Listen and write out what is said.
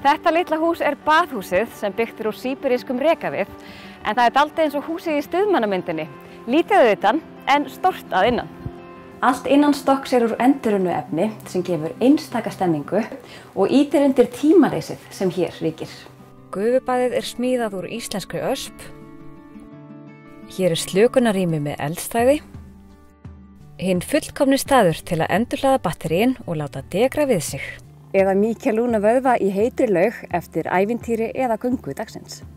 Þetta litla hús er baðhúsið sem byggt úr síberískum rekavið, en það er dálítið eins og húsið í Stuðmannamyndinni. Lítið að utan, en stórt að innan. Allt innanstokks er úr endurunnu efni sem gefur einstaka stemningu og ýtir undir tímaleysið sem hér ríkir. Gufubaðið er smíðað úr íslenskri ösp. Hér er slökunarrými með eldstæði. Hinn fullkomni staður til að endurhlaða batteríin og láta degra við sig. Eða mýkja lúna vöðva í heitri laug eftir ævintýri eða göngu dagsins.